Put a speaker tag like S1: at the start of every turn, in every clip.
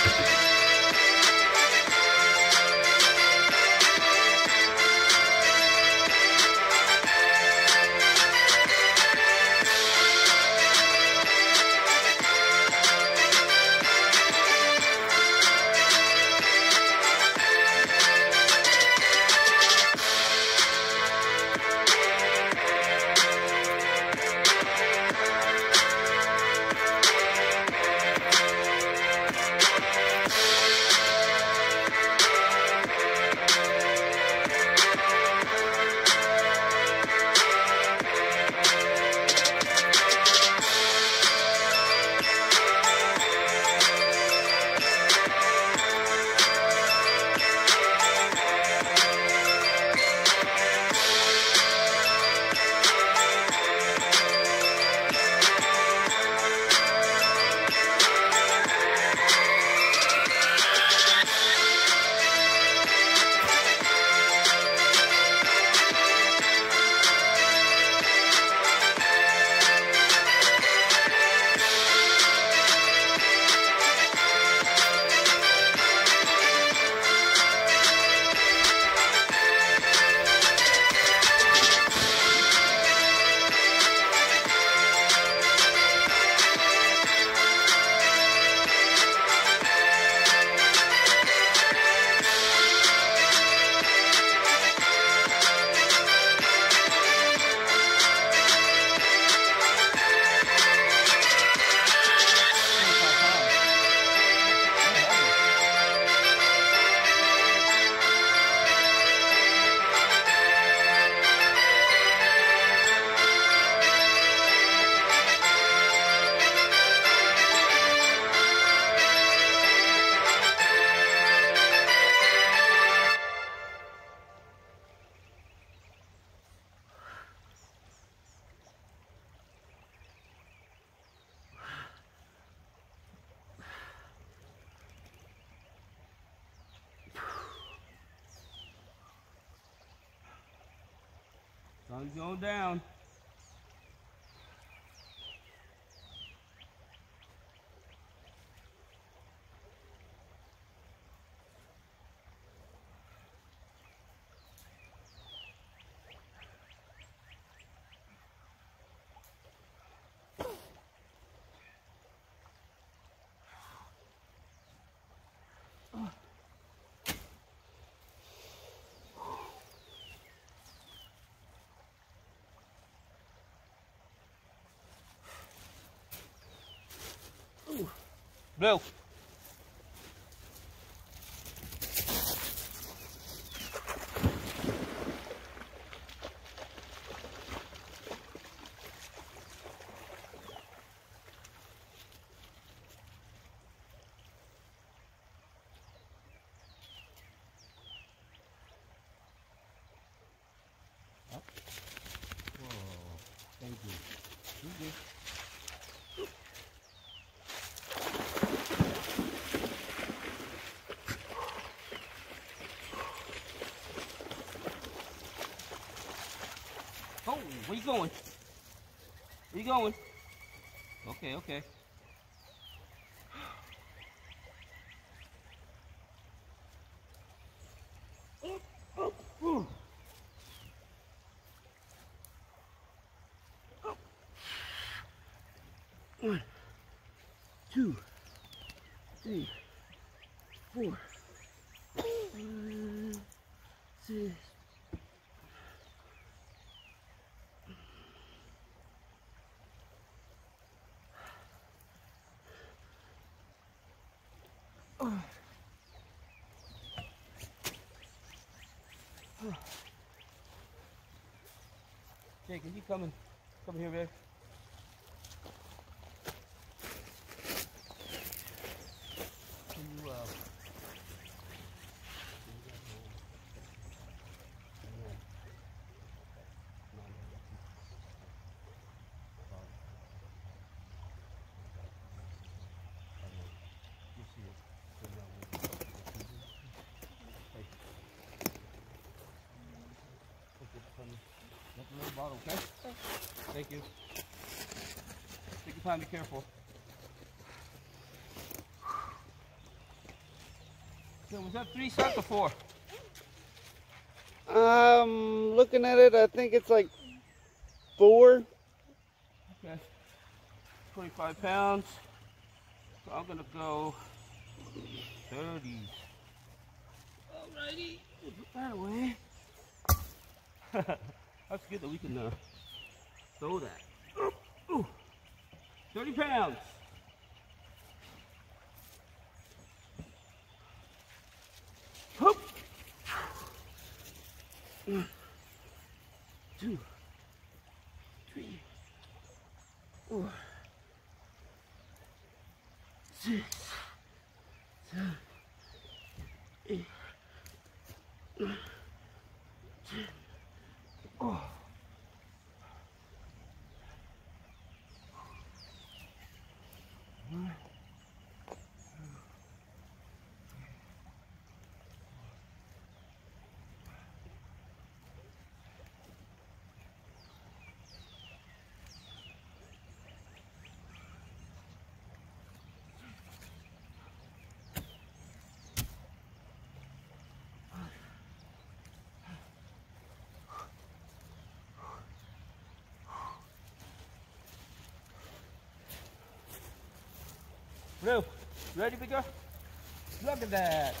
S1: Sun's going down. Blue. Thank you. Oh, where you going? Where you going? Okay, okay. One, two, three, 4, 5, 6. Jake, can you come here, babe? Can you little bottle, okay? Thank you. Take your time, be careful. Okay, was that 3 sets or 4?
S2: Looking at it, I think it's like 4.
S1: Okay. 25 pounds. So I'm gonna go 30s. Alrighty, we'll put that away. That's good that we can throw that. Ooh. 30 pounds. Hoop. 1, 2, 3, 4, 6, 7, 8, 9, 10. Oh. Blue, ready, big girl? Look at that.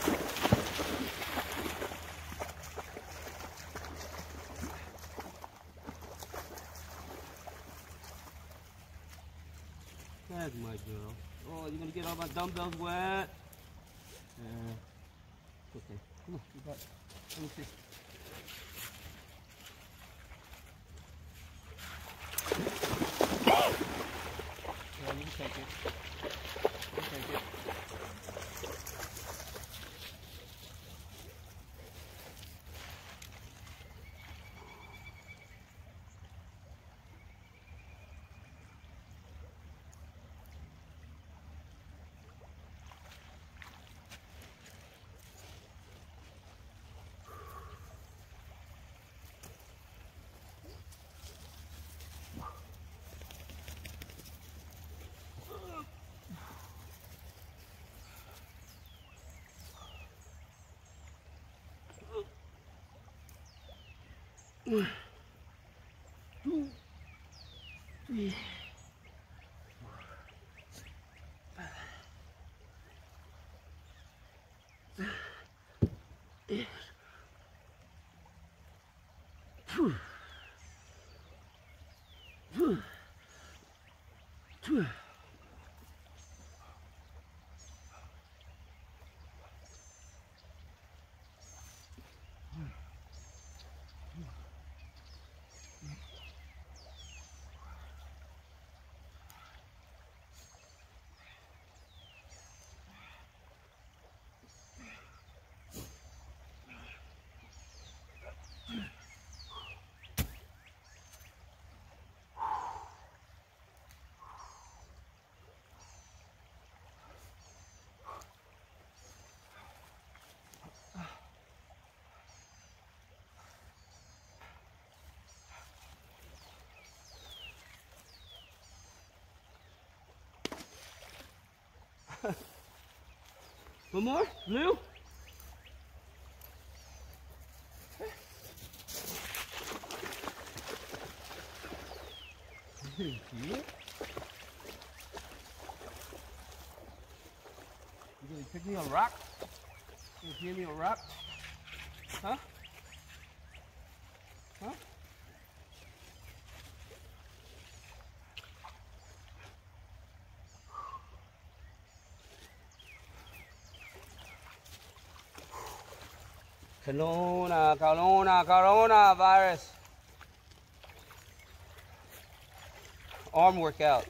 S1: That's my girl. Oh, you're gonna get all my dumbbells wet. Okay, come on, you got it. Let me see. Yeah, you can take it. You can take it. One, 2, 3, 4, 5, 6, 8. Two. 2. One more, Blue. You gonna pick me a rock? You gonna give me a rock? Huh? Huh? Coronavirus. Arm workout.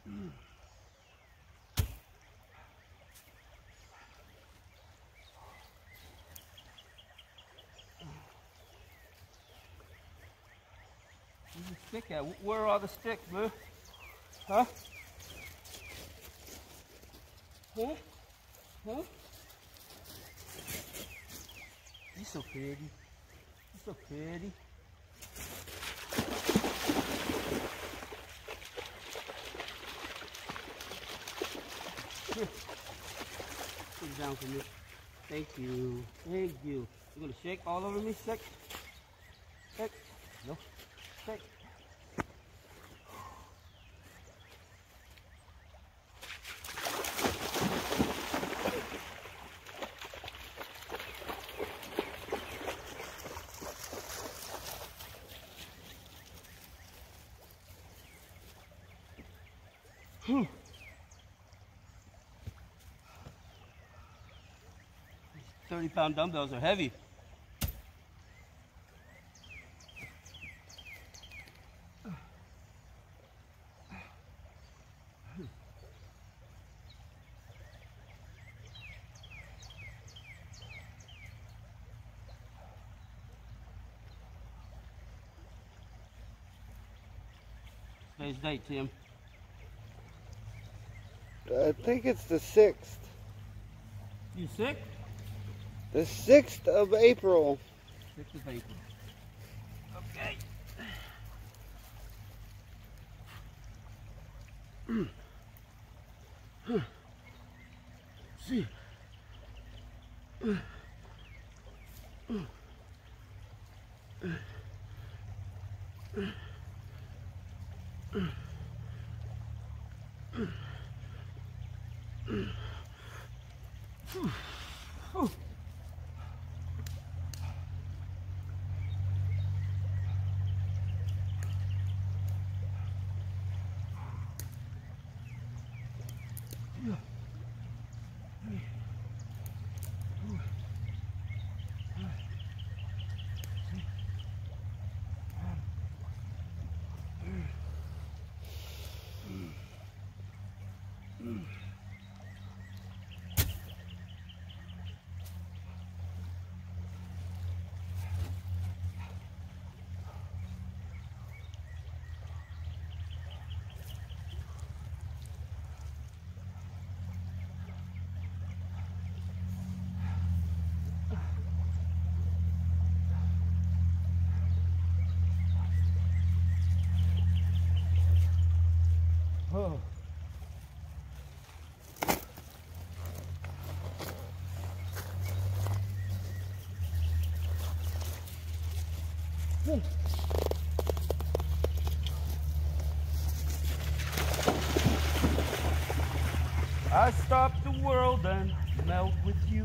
S1: Where's the stick at? Where are the sticks, bro? Huh? Huh? Huh? You're so pretty. You're so pretty. Here. Put it down for me. Thank you. Thank you. You're gonna shake all over me? Shake. Shake. No. Shake. These 30-pound dumbbells are heavy. Today's date, Tim.
S2: I think it's the 6th.
S1: You sick?
S2: The 6th of April.
S1: 6th of April. Okay. See. Oh. I stop the world and melt with you.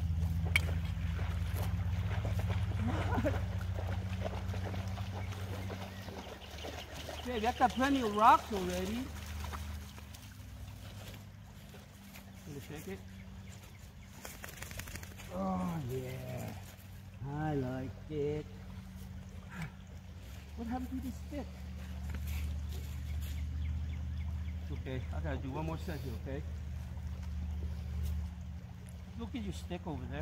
S1: Baby, I got plenty of rocks already. Gonna shake it? Oh yeah, I like it. What happened to this stick? Okay, I gotta do one more set here, okay? Look at your stick over there.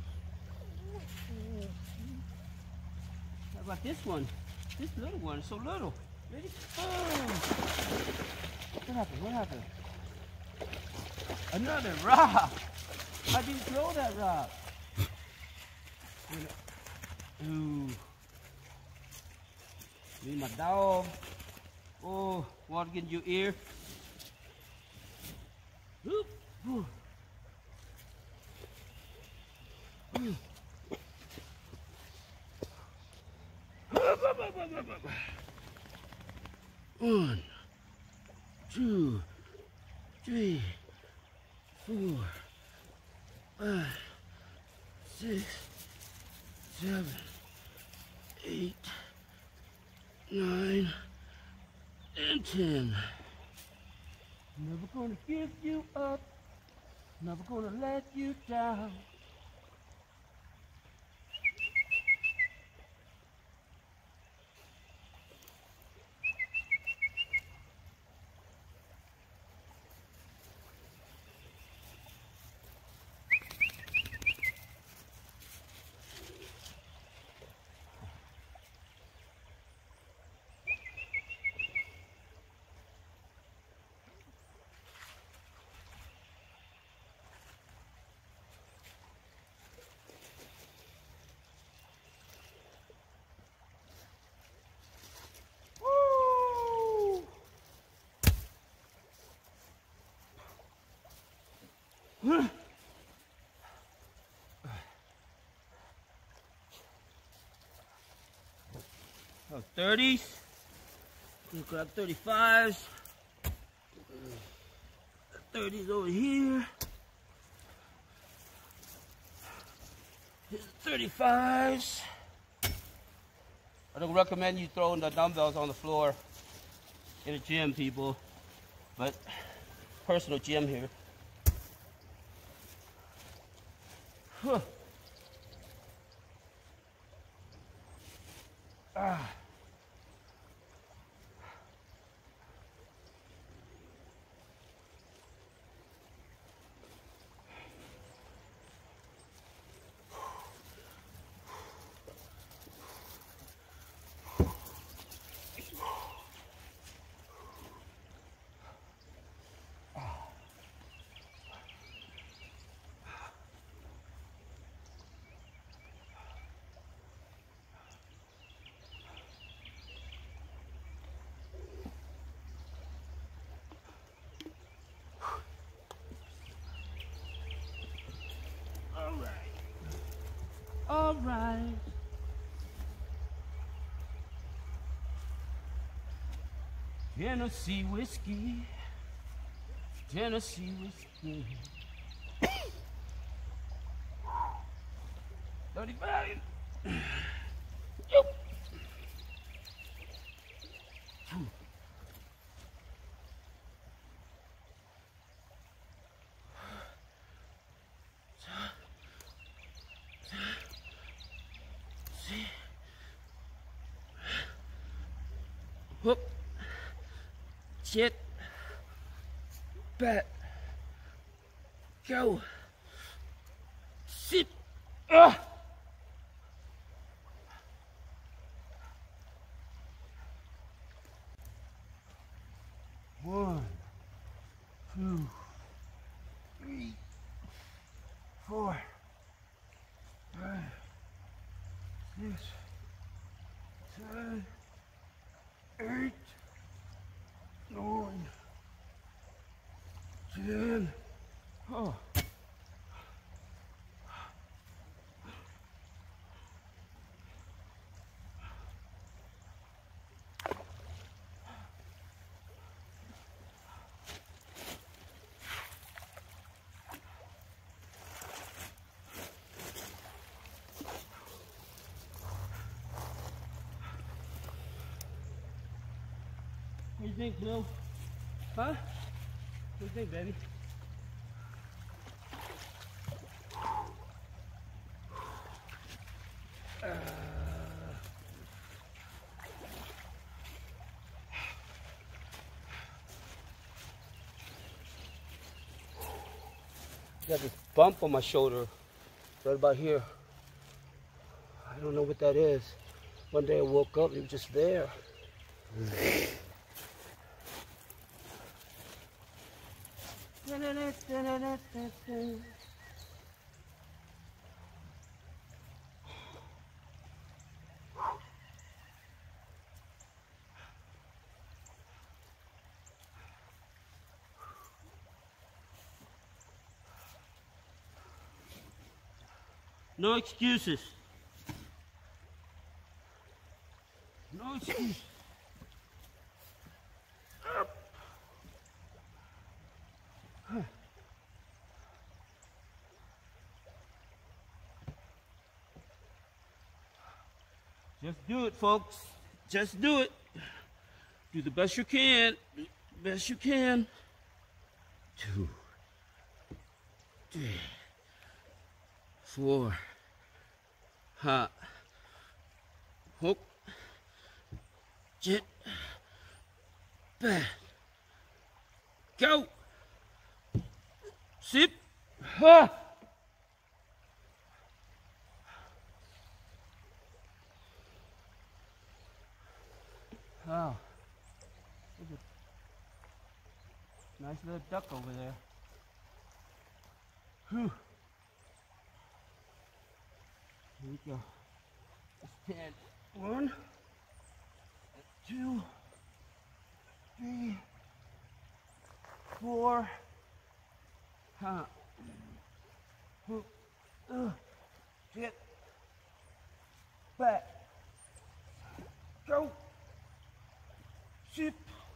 S1: How about this one? This little one is so little. Ready? Oh. What happened? What happened? Another rock. I didn't throw that rock. Ooh. Me and my dog. Oh, water getting your ear. Oop. Ooh. Ooh. 1, 2, 3, 4, 5, 6, 7, 8, 9, and 10. Never gonna give you up. Never gonna let you down. Oh, 30s. We grab 35s. 30s over here. Here's the 35s. I don't recommend you throwing the dumbbells on the floor in a gym, people, but personal gym here. Huh. Ah. All right. Tennessee whiskey. Tennessee whiskey. 35. Hook. Shit. Bat. Go. Sit. Ah. One, 2, 3, 4, 5, 6, 7, 8, 9, 10. Oh. What do you think, Bill? Huh? What do you think, baby? Got this bump on my shoulder, right about here. I don't know what that is. One day I woke up, it was just there. No excuses. No excuses. Up. Huh. Just do it, folks. Just do it. Do the best you can. Do the best you can. 2, 3, 4. Ha. Hook. Jet. Back. Go. Sip. Ha. Oh. There's a nice little duck over there. Whew. Here we go. It's 10. 1, 2, 3, 4. Huh. Get back. Go. Sit.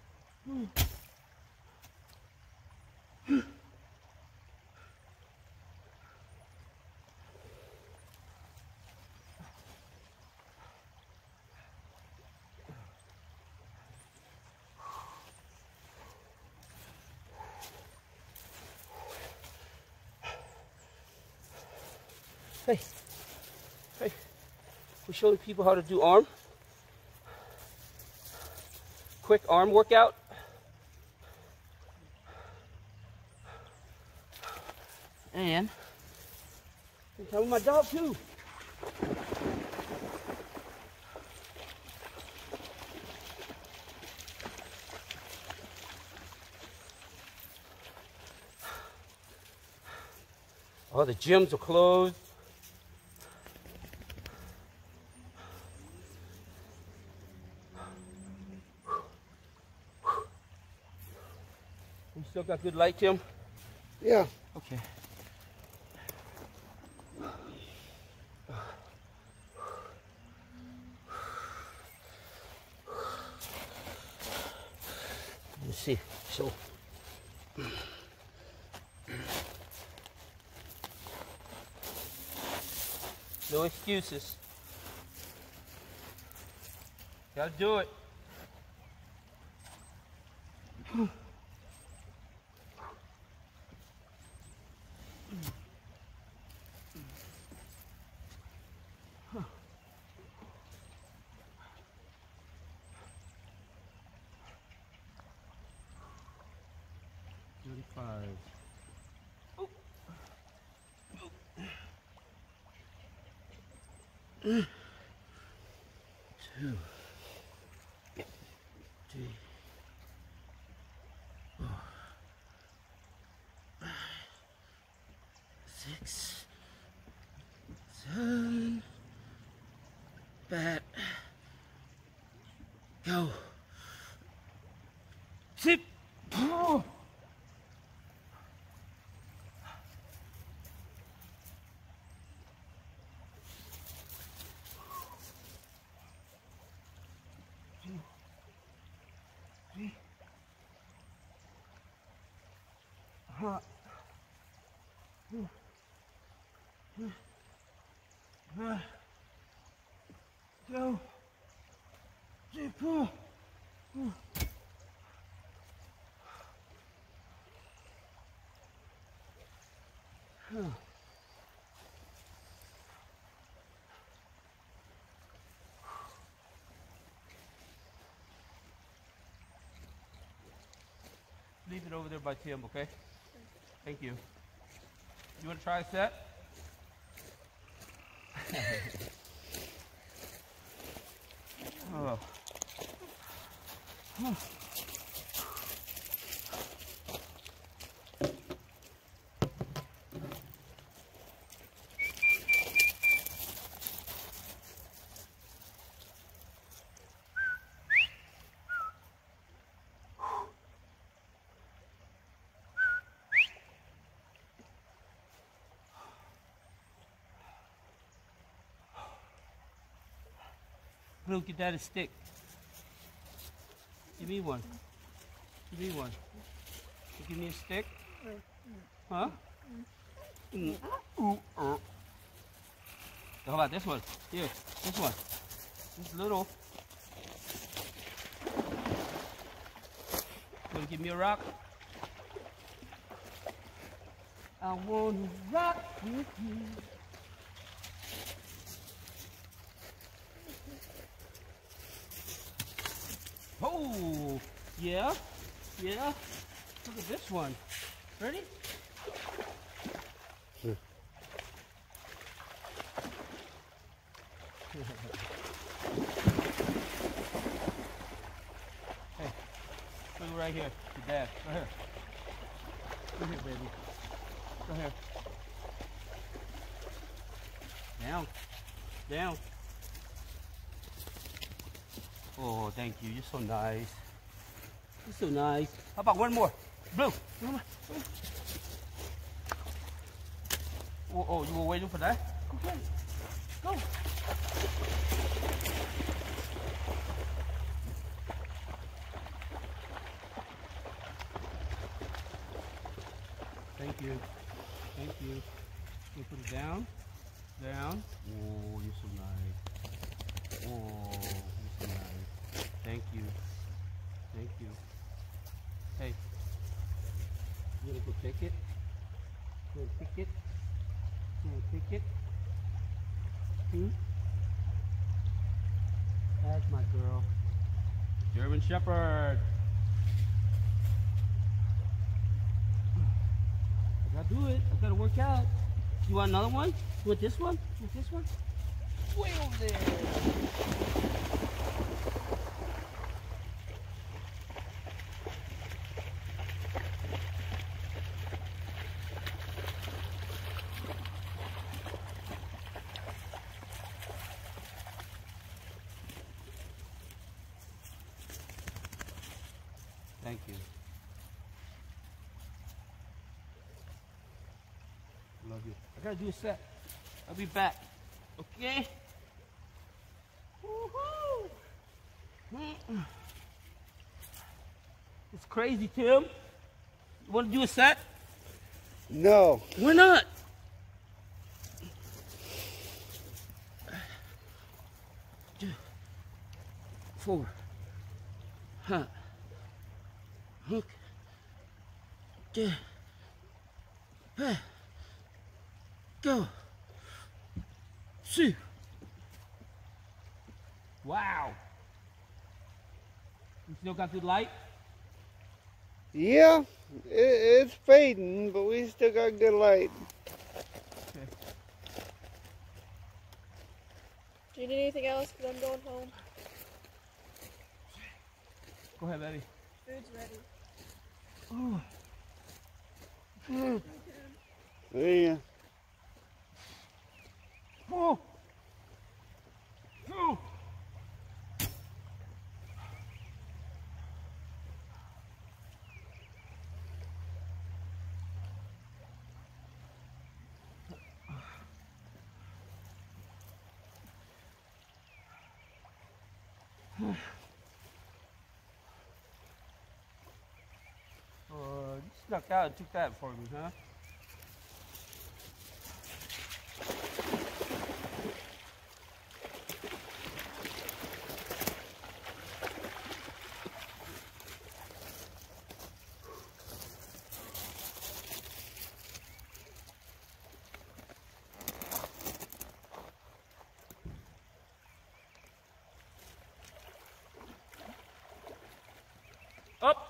S1: Hey, hey, we're showing people how to do quick arm workout. And I'm with my dog too. All the gyms are closed. You still got good light, Tim?
S2: Yeah.
S1: Okay. Let's see. So. No excuses. Gotta do it. Oh. Oh. 2, 3, 4, 5, 6, 7, back, go, sit, oh. Go. Leave it over there by Tim, okay? Thank you. You want to try a set? Oh. Blue, get that a stick. Give me one. Give me one. You give me a stick? Huh? How about this one? Here, this one. This little. Wanna give me a rock? I wanna rock with you. Oh, yeah, yeah. Look at this one. Ready?
S2: Sure.
S1: Hey, look right here. Your dad. Right here. Go here, baby. Go here. Down. Down. Oh, thank you. You're so nice. You're so nice. How about one more? Blue. Oh, you were waiting for that? Go. you. Thank you. You put it down. Down. Oh, you're so nice. Oh, you're so nice. Thank you. Thank you. Hey. You gonna go pick it? You gonna pick it? You gonna pick it? That's my girl. German Shepherd. I gotta do it. I gotta work out. You want another one? You want this one? You want this one? Way over there. Thank you. Love you. I gotta do a set. I'll be back. Okay? Woohoo! It's crazy, Tim. You wanna do a set?
S2: No.
S1: Why not? Forward. Huh. Hook. Go. See. Wow. You still got good light?
S2: Yeah, it's fading, but we still got good light.
S1: Okay.
S3: Do you need anything else? Because I'm going home.
S1: Go ahead, baby.
S3: Food's ready.
S1: Oh. Food.
S2: Yeah.
S1: Oh. Oh. You snuck out and took that for me, huh? Up.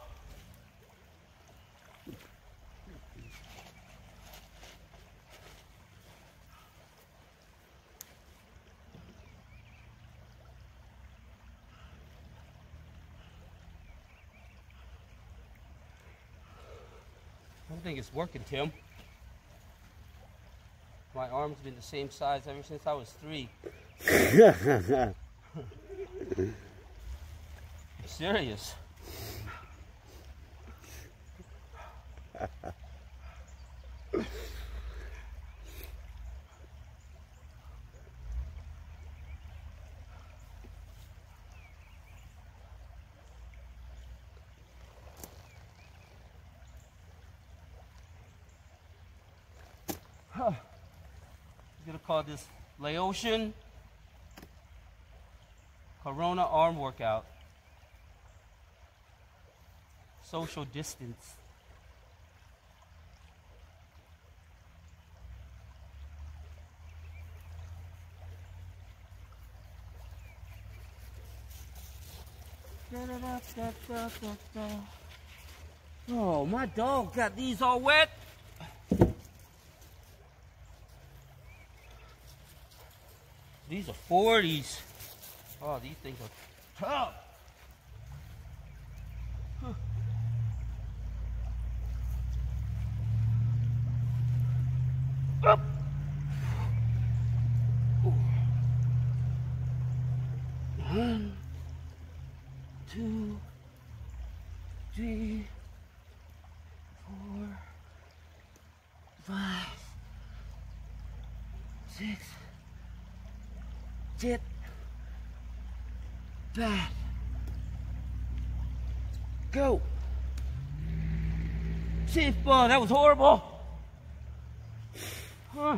S1: I don't think it's working, Tim. My arm's been the same size ever since I was 3. I'm serious. I'm gonna call this Laotian Corona arm workout. Social distance. Oh, my dog got these all wet. These are 40s. Oh, these things are tough. Huh. Up. Ooh. 1, 2, 3, 4, 5, 6, 7, 8. Go. Safe ball. That was horrible. Huh.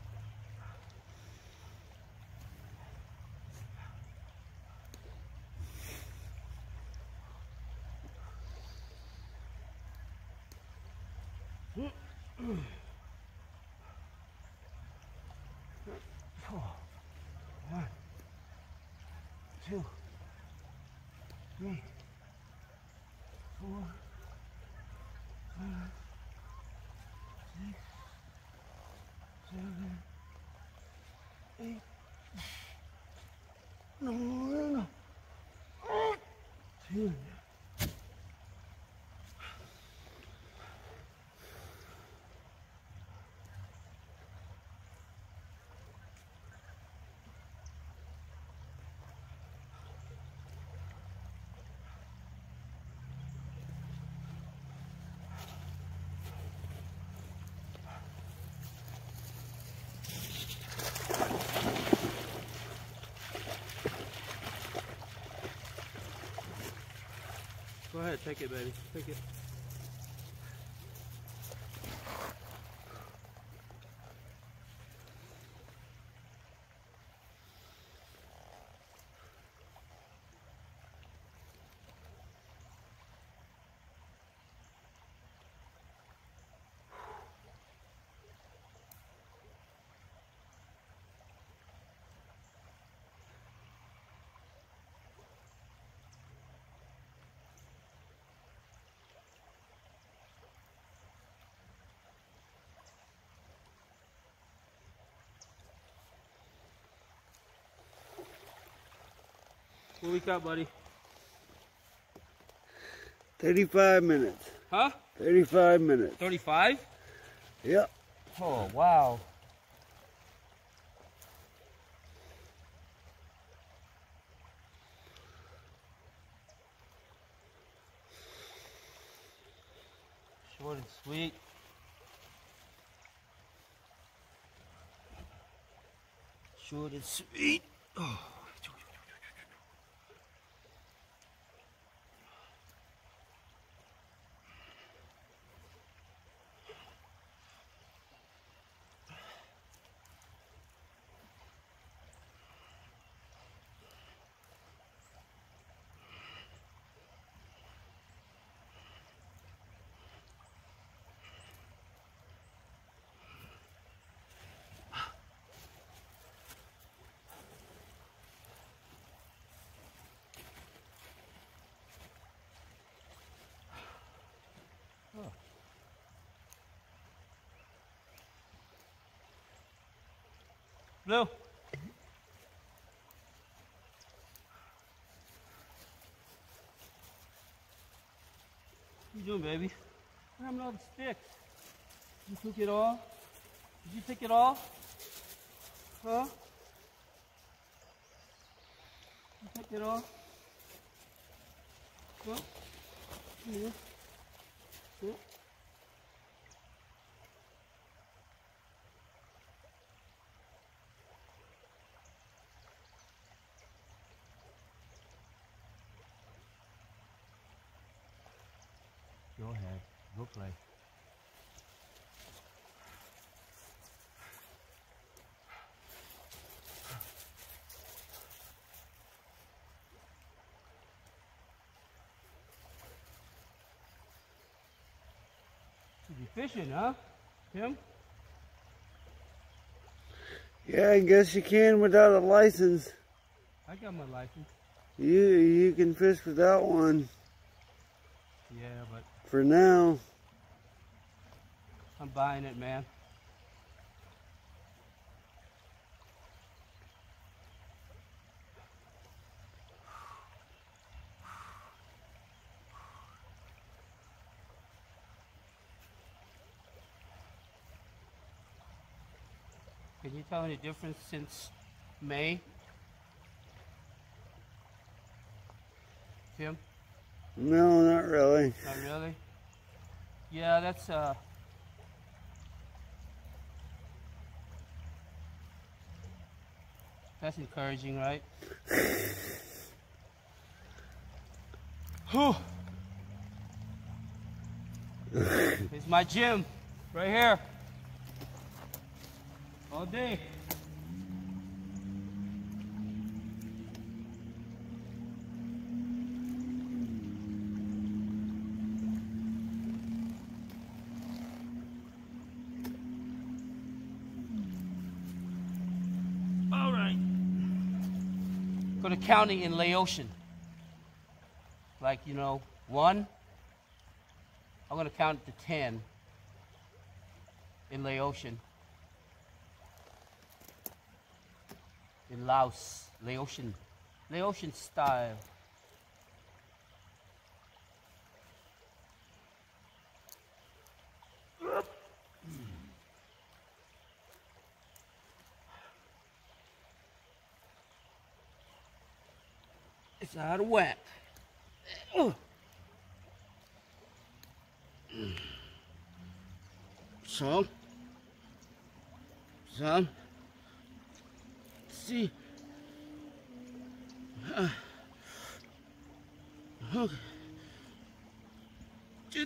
S1: One, two, three, 4, 5, 6, 7, 8. No. 10. Go ahead, take it, baby. Take it. What we got, buddy?
S2: 35 minutes.
S1: Huh?
S2: 35 minutes.
S1: 35?
S2: Yep.
S1: Oh, wow. Short and sweet. Short and sweet. Oh. Blue. What you doing, baby? What happened to all the sticks? You took it all? Did you take it all? Huh? You took it all? Huh? Yeah. Yeah. Go ahead. Go play. Should be fishing, huh? Tim?
S2: Yeah, I guess you can without a license.
S1: I got my license.
S2: You can fish without one.
S1: Yeah, but
S2: For now.
S1: I'm buying it, man. Can you tell me the difference since May? Tim?
S2: No, not really.
S1: Not really? Yeah, that's encouraging, right? Whew. It's my gym, right here. All day. All right. Go to counting in Laotian. Like, you know, 1. I'm going to count to 10 in Laotian. In Laos, Laotian style. It's out of whack. Some. See. Okay. Just.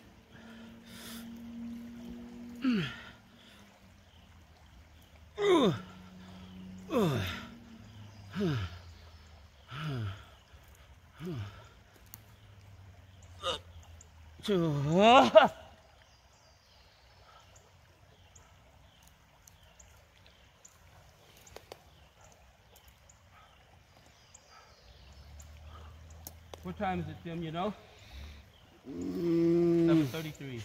S1: What time is it, Tim, you know? 7:33.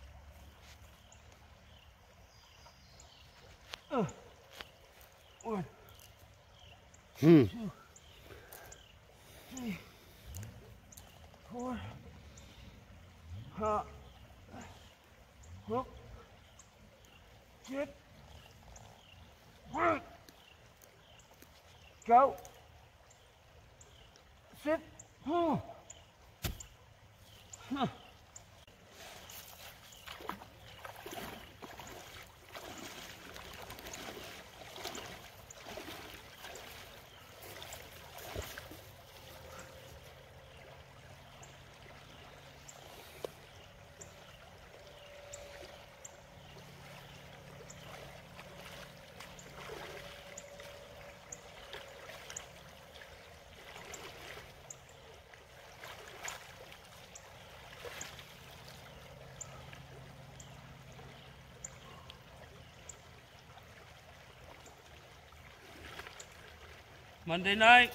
S1: One. 2, 3, 4. Hook. Get. Work. Go. Sit. Huh. Monday night,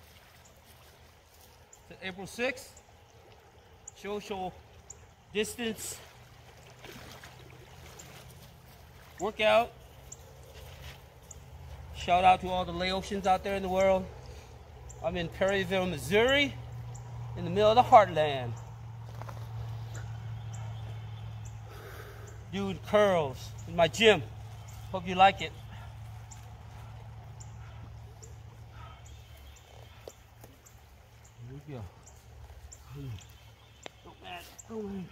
S1: April 6th, social distance workout. Shout out to all the Laotians out there in the world. I'm in Perryville, Missouri, in the middle of the heartland. Doing curls in my gym. Hope you like it. Here we go. Don't mad. Don't mad.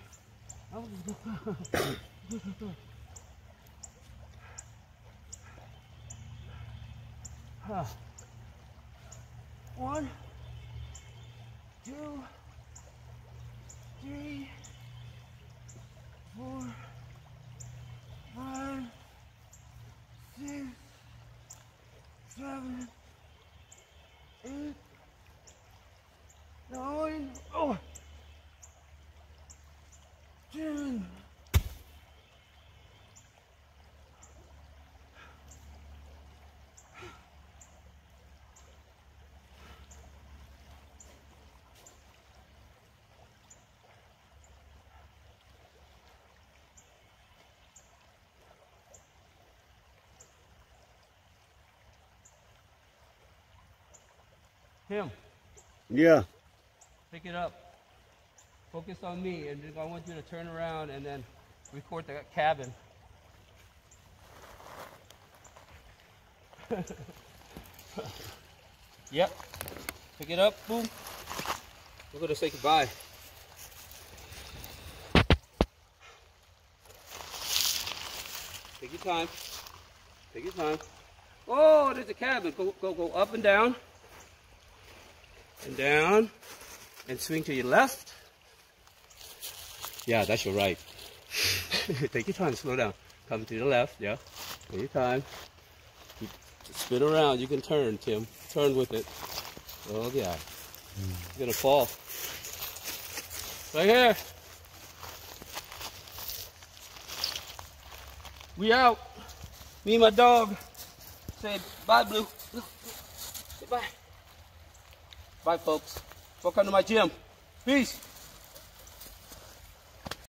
S1: One, 2, 3, 4, 5, 6, 7, 8, 9, 10. Tim.
S2: Yeah.
S1: Pick it up. Focus on me, and I want you to turn around and then record the cabin. Yep. Pick it up. Boom. We're going to say goodbye. Take your time. Take your time. Oh, there's a cabin. Go up and down. And down. And swing to your left. Yeah, that's your right. Take your time. Slow down. Come to the left. Yeah. Take your time. Spin around. You can turn, Tim. Turn with it. Oh, yeah. You're gonna fall. Right here. We out. Me and my dog. Say bye, Blue. Say bye. Bye, folks. Welcome to my gym. Peace.